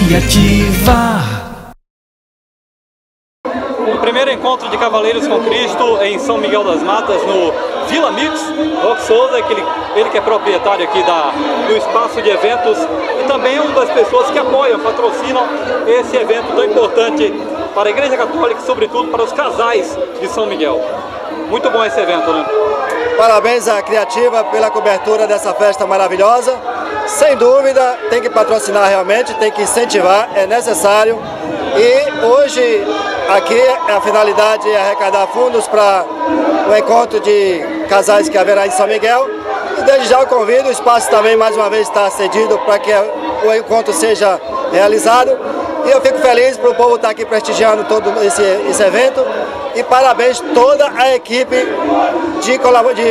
Criativa. O primeiro encontro de Cavaleiros com Cristo em São Miguel das Matas, no Vila Mix. Roque Souza, ele que é proprietário aqui do espaço de eventos e também uma das pessoas que apoiam, patrocinam esse evento tão importante para a Igreja Católica e sobretudo para os casais de São Miguel. Muito bom esse evento, né? Parabéns à Criativa pela cobertura dessa festa maravilhosa. Sem dúvida, tem que patrocinar realmente, tem que incentivar, é necessário. E hoje, aqui, a finalidade é arrecadar fundos para o encontro de casais que haverá em São Miguel. E desde já eu convido, o espaço também mais uma vez está cedido para que o encontro seja realizado. E eu fico feliz para o povo estar aqui prestigiando todo esse evento. E parabéns toda a equipe de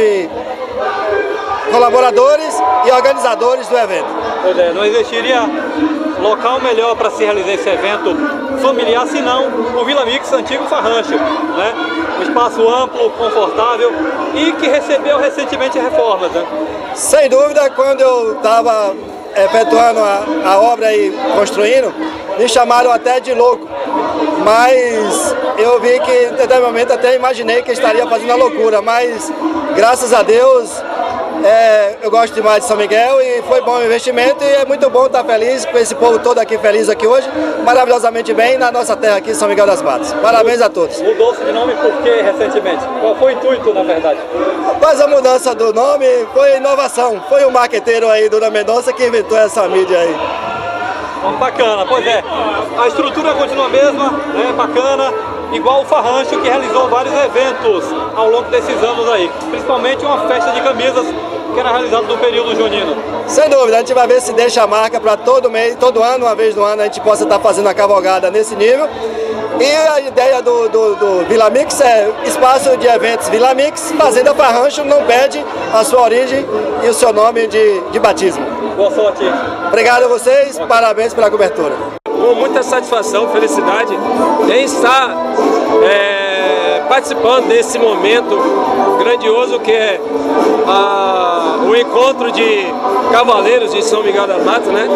colaboradores e organizadores do evento. Pois é, não existiria local melhor para se realizar esse evento familiar, senão o Vila Mix Antigo Farrancho, né? Um espaço amplo, confortável e que recebeu recentemente reformas, né? Sem dúvida, quando eu estava efetuando a obra e construindo, me chamaram até de louco, mas eu vi que em determinado momento até imaginei que estaria fazendo a loucura, mas graças a Deus eu gosto demais de São Miguel e foi bom o investimento e é muito bom estar feliz com esse povo todo aqui feliz aqui hoje, maravilhosamente bem na nossa terra aqui em São Miguel das Matas. Parabéns a todos. Mudou-se de nome por quê recentemente? Qual foi o intuito, na verdade? Mas a mudança do nome foi inovação, foi o marqueteiro aí, Dona Mendonça, que inventou essa mídia aí. Bacana, pois é, a estrutura continua a mesma, né? Bacana, igual o Farrancho, que realizou vários eventos ao longo desses anos aí, principalmente uma festa de camisas que era realizada no período junino. Sem dúvida, a gente vai ver se deixa a marca para todo mês, todo ano, uma vez no ano, a gente possa estar fazendo a cavalgada nesse nível. E a ideia do Vila Mix é espaço de eventos Vila Mix, Fazenda Farrancho não perde a sua origem e o seu nome de batismo. Boa sorte. Obrigado a vocês, parabéns pela cobertura. Com muita satisfação, felicidade em estar participando desse momento grandioso que é o encontro de Cavaleiros de São Miguel das Matas, né?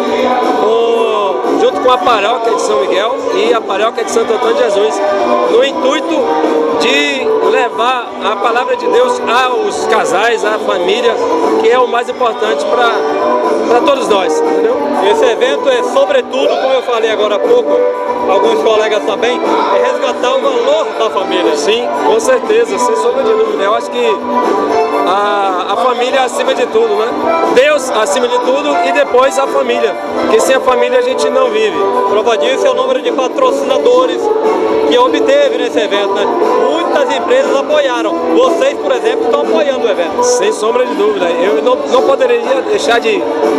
Junto com a paróquia de São Miguel e a paróquia de Santo Antônio de Jesus, no intuito de levar a palavra de Deus aos casais, à família, que é o mais importante para todos nós, entendeu? Esse evento é sobretudo, como eu falei agora há pouco, alguns colegas também, é resgatar o valor da família. Sim, com certeza, sem sombra de dúvida. Eu acho que a família é acima de tudo, né? Deus acima de tudo e depois a família, porque sem a família a gente não vive. Prova disso é o número de patrocinadores que obteve nesse evento, né? Muitas empresas apoiaram. Vocês, por exemplo, estão apoiando o evento. Sem sombra de dúvida. Eu não poderia deixar de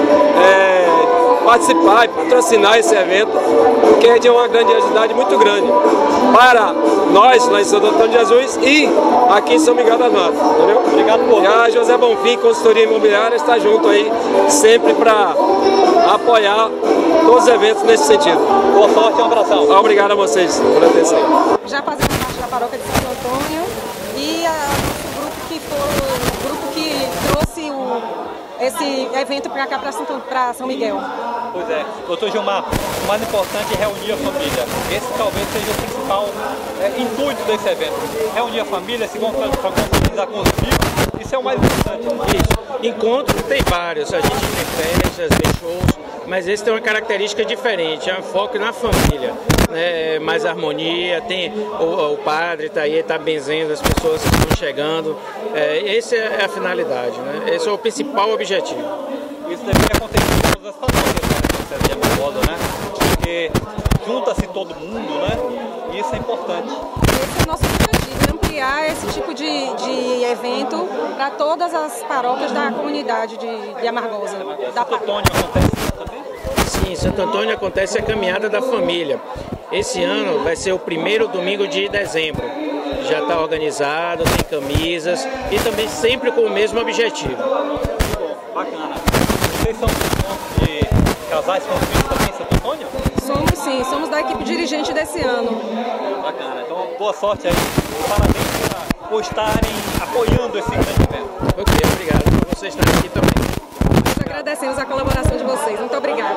participar e patrocinar esse evento, porque é de uma grandiosidade muito grande para nós lá em Santo Antônio de Jesus e aqui em São Miguel das Matas, entendeu? Obrigado por. E a José Bonfim, consultoria imobiliária, está junto aí sempre para apoiar todos os eventos nesse sentido. Boa sorte e um abração. Obrigado a vocês por atenção. Já fazemos parte da paróquia de Santo Antônio e o grupo que trouxe esse evento para cá, para São Miguel. Pois é. Doutor Gilmar, o mais importante é reunir a família. Esse talvez seja o principal intuito desse evento. Reunir a família, se confraternizar com os amigos, isso é o mais importante. Isso. Encontros tem vários, a gente tem festas, tem shows, mas esse tem uma característica diferente, é um foco na família, né? Mais harmonia, tem o padre está aí, está benzendo as pessoas que estão chegando, essa é a finalidade, né? Esse é o principal objetivo. Isso deveria acontecer em todas as famílias, né? De Amargosa, né? Porque junta-se todo mundo, né? E isso é importante. Esse é o nosso objetivo, ampliar esse tipo de evento para todas as paróquias da comunidade de Amargosa. Santo Antônio acontece também? Sim, em Santo Antônio acontece a Caminhada da Família. Esse ano vai ser o primeiro domingo de dezembro. Já está organizado, tem camisas e também sempre com o mesmo objetivo. Bacana. Vocês são de casais com filhos também em Santo Antônio? Somos sim, somos da equipe dirigente desse ano. Bacana, então boa sorte aí. Parabéns por estarem apoiando esse grande evento. Ok, obrigado por vocês estarem aqui também. Nós agradecemos a colaboração de vocês. Muito obrigada.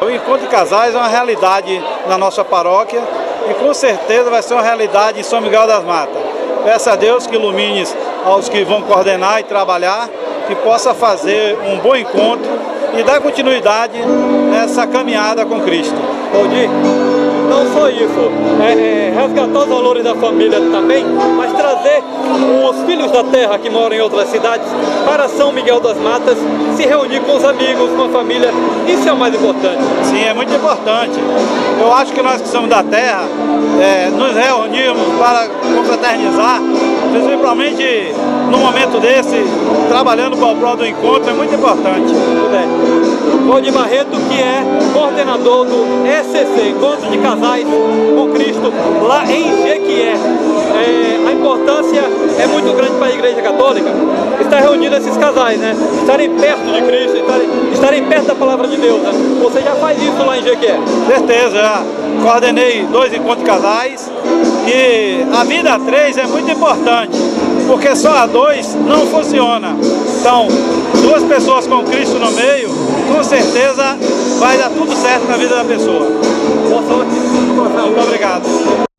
O encontro de casais é uma realidade na nossa paróquia e com certeza vai ser uma realidade em São Miguel das Matas. Peço a Deus que ilumine aos que vão coordenar e trabalhar, que possa fazer um bom encontro e dar continuidade nessa caminhada com Cristo. Valdir, não só isso, resgatar os valores da família também, mas trazer os filhos da terra que moram em outras cidades para São Miguel das Matas, se reunir com os amigos, com a família, isso é o mais importante. Sim, é muito importante. Eu acho que nós que somos da terra, nos reunirmos para confraternizar, principalmente no momento desse, trabalhando para o prol do encontro, é muito importante. Valdir Barreto, que é coordenador do ECC, Encontro de Casais com Cristo, lá em Jequié. A importância é muito grande para a Igreja Católica estar reunindo esses casais, né? Estarem perto de Cristo, estarem perto da Palavra de Deus, né? Você já faz isso lá em Jequié? Certeza, já coordenei 2 encontros de casais e a vida a 3 é muito importante, porque só a 2 não funciona. Então, 2 pessoas com Cristo no meio, com certeza vai dar tudo certo na vida da pessoa. Boa sorte. Muito obrigado.